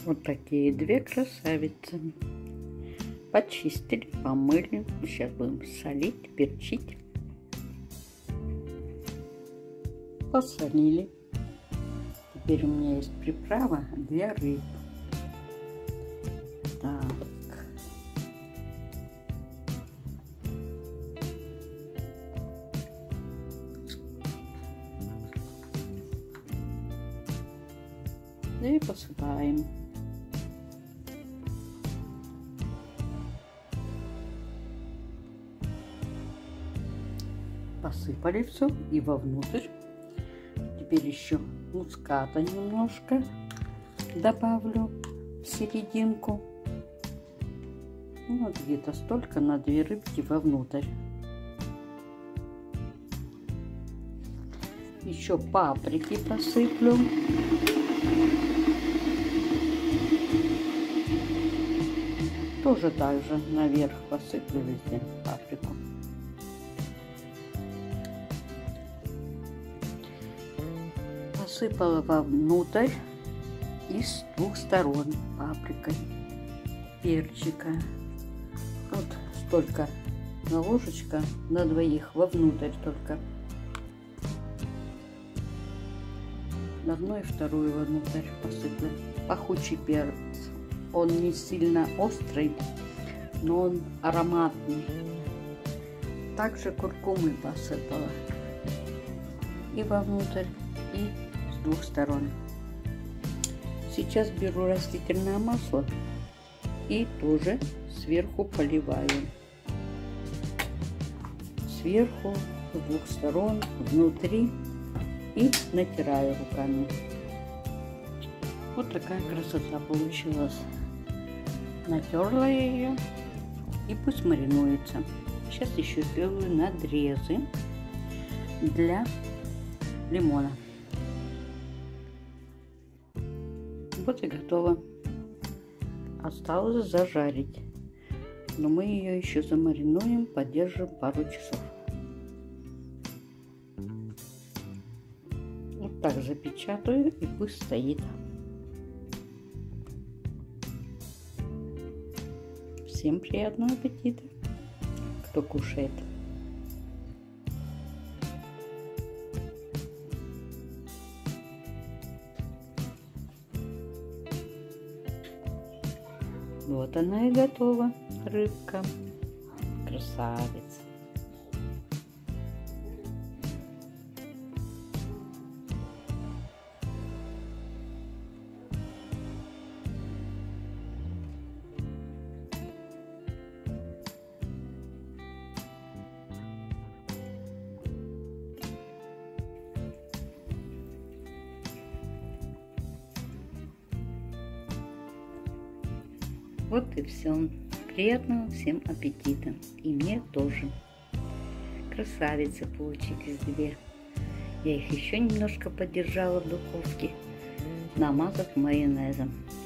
Вот такие две красавицы. Почистили, помыли. Сейчас будем солить, перчить. Посолили. Теперь у меня есть приправа для рыб. Так. И посыпаем. Посыпали все и вовнутрь. Теперь еще муската немножко добавлю в серединку. Вот где-то столько на 2 рыбки вовнутрь. Еще паприки посыплю. Тоже так же наверх посыплю везде паприку. Посыпала вовнутрь и с 2 сторон паприкой, перчика. Вот столько на ложечка на 2 вовнутрь только. Одну и вторую вовнутрь посыпала. Пахучий перец. Он не сильно острый, но он ароматный. Также куркумы посыпала. И вовнутрь, и с 2 сторон. Сейчас беру растительное масло и тоже сверху поливаю. Сверху, с 2 сторон, внутри и натираю руками. Вот такая красота получилась. Натерла ее и пусть маринуется. Сейчас еще сделаю надрезы для лимона. Вот и готово. Осталось зажарить, но мы ее еще замаринуем, подержим пару часов. Вот так запечатаю и пусть стоит. Всем приятного аппетита, кто кушает. Вот она и готова, рыбка. Красавица. Вот и все. Приятного всем аппетита. И мне тоже. Красавицы получились 2. Я их еще немножко подержала в духовке, намазав майонезом.